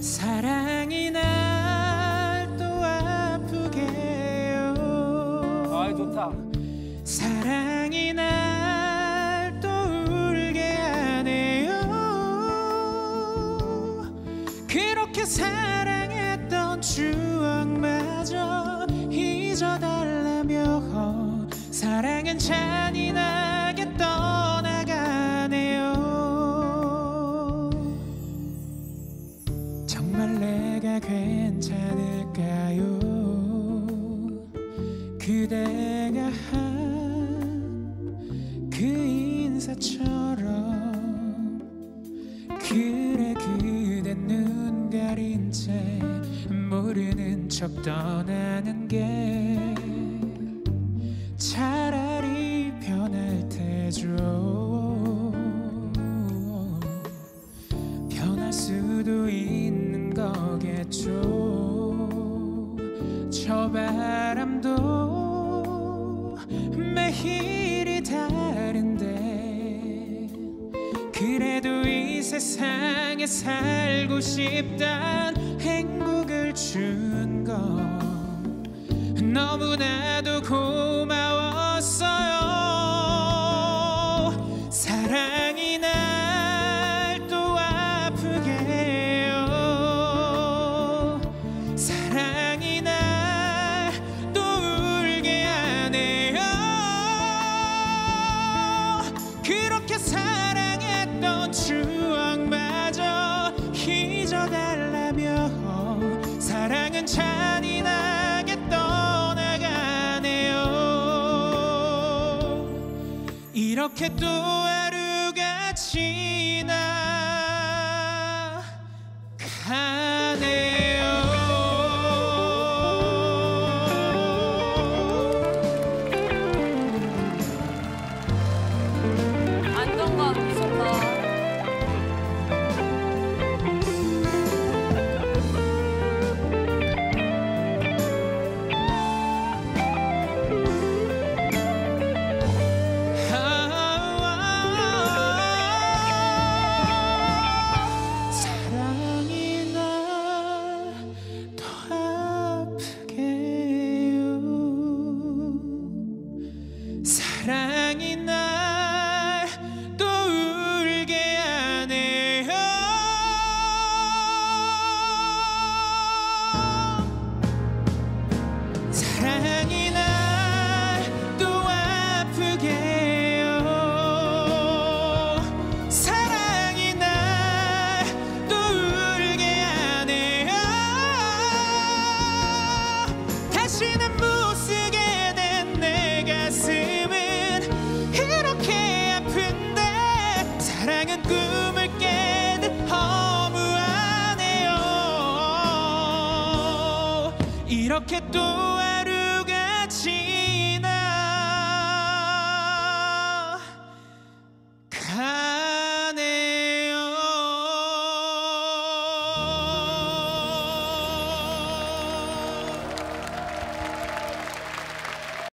사랑이 날 또 아프게 해요. 아, 좋다. 사랑이 날 또 울게 하네요. 그렇게 사랑했던 추억마저 잊어달라며 사랑은 잔인하게 떠나가네요. 정말 내가 괜찮을까요? 그대가 한 그 인사처럼. 그래 그대 눈 가린 채 모르는 척 떠나는 게 차라리 편할 테죠. 변할 수도 있는 거겠죠. 저 바람도 매일이 다른데 그래도 이 세상에 살고 싶단 행복을 준 건 너무나도 고마웠어요. 사랑이 날 또 아프게 해요. 사랑이 날 또 울게 하네요. 그렇게 사랑했던 추억마저 잊어달라며 사랑은 잔인하게 떠나가네요. 이렇게 또 하루가 지나가네요. 안정감 미쳤다. 사랑이 날 더 아프게 해요. 사랑이 날 또 울게 하네요. 사랑이 날 또 아프게 해요. 사랑이 날 또 울게 하네요. 다시는 못 쓰게 된 내 가슴은 이렇게 아픈데 사랑은 꿈을 깨듯 허무하네요. 이렇게 또